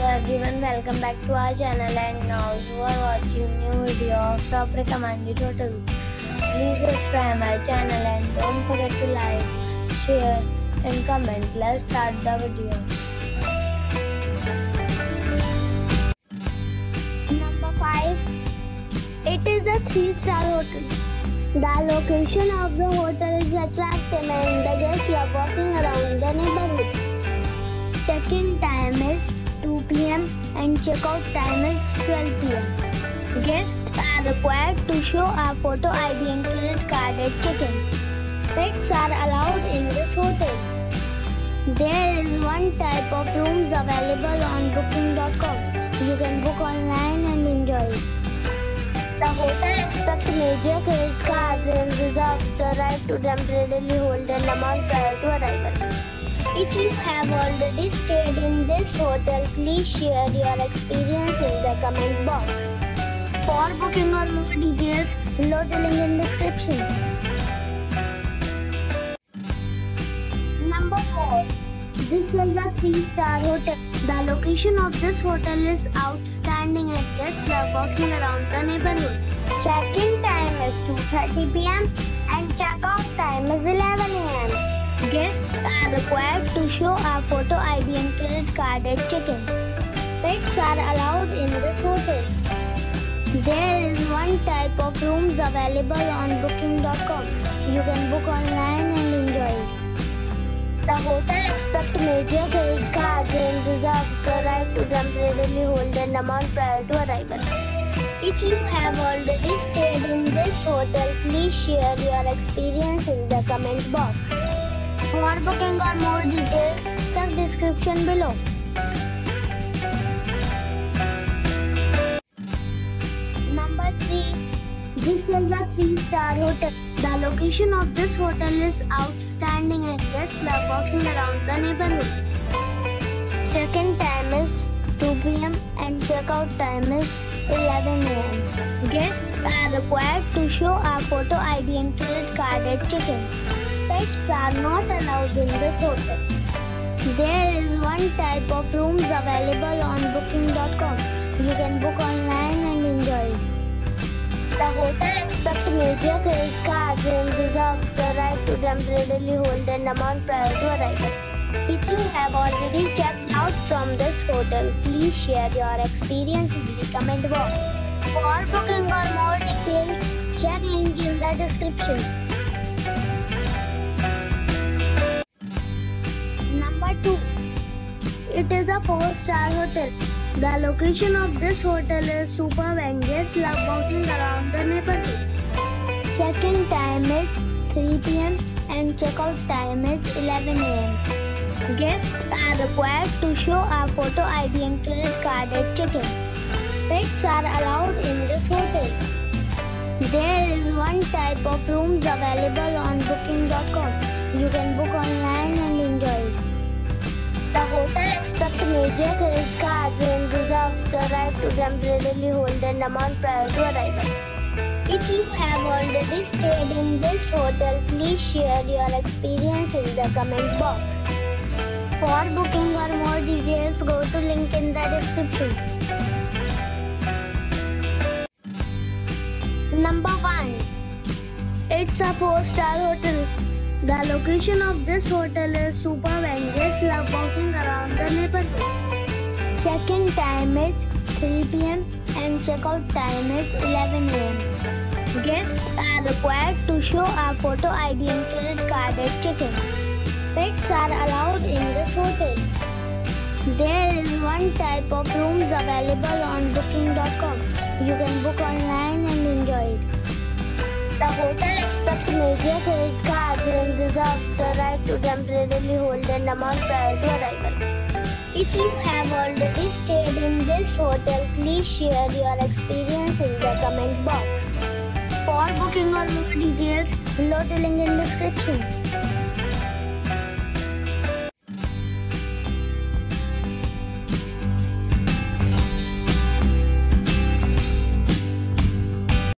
everyone, welcome back to our channel, and now you are watching new video of top recommended hotels. Please subscribe my channel and don't forget to like, share and comment. Let's start the video. Number 5. It is a 3-star hotel. The location of the hotel is attractive and the guests love walking around the neighborhood. Check-in time is 2 p.m. and check-out time is 12 p.m. Guests are required to show a photo ID and credit card at check-in. Pets are allowed in this hotel. There is one type of rooms available on booking.com. You can book online and enjoy it. The hotel accepts major credit cards and reserves the right to temporarily hold an amount prior to arrival. If you have already stayed in this hotel, please share your experience in the comment box. For booking or more details, below the link in description. Number 4. This is a 3-star hotel. The location of this hotel is outstanding and guests love walking around the neighborhood. Check-in time is 2:30 p.m. and check-out time is 11 a.m. Guests are required to show a photo ID and credit card at check-in. Pets are allowed in this hotel. There is one type of rooms available on booking.com. You can book online and enjoy it. The hotel accepts major credit cards and reserves the right to temporarily hold an amount prior to arrival. If you have already stayed in this hotel, please share your experience in the comment box. For booking or more details, check description below. Number 3. This is a 3-star hotel. The location of this hotel is outstanding and guests love walking around the neighborhood. Check-in time is 2 p.m. and check-out time is 11 a.m. Guests are required to show a photo ID and credit card at check-in. Pets are not allowed in this hotel. There is one type of rooms available on booking.com. You can book online and enjoy it. The hotel accepts major credit cards and reserves the right to temporarily hold an amount prior to arrival. If you have already checked out from this hotel, please share your experience in the comment box. For booking or more details, check link in the description. Number 2. It is a 4-star hotel. The location of this hotel is superb and guests love walking around the neighborhood. Check-in time is 3 p.m. and check-out time is 11 a.m. Guests are required to show a photo ID and credit card at check-in. Pets are allowed in this hotel. There is one type of rooms available on booking.com. You can book online and enjoy it. The hotel accepts major credit cards and reserves the right to temporarily hold an amount prior to arrival. If you have already stayed in this hotel, please share your experience in the comment box. For booking or more details, go to link in the description. Number 1. It's a 4-star hotel. The location of this hotel is superb and guests love walking around the neighborhood. Check-in time is 3 p.m. and check-out time is 11 a.m. Guests are required to show a photo ID and credit card at check-in. Pets are allowed in this hotel. There is one type of rooms available on booking.com. You can book online and enjoy it. The hotel accepts major credit cards and reserves the right to temporarily hold an amount prior to arrival. If you have already stayed in this hotel, please share your experience in the comment box. For booking or more details, below the link in description.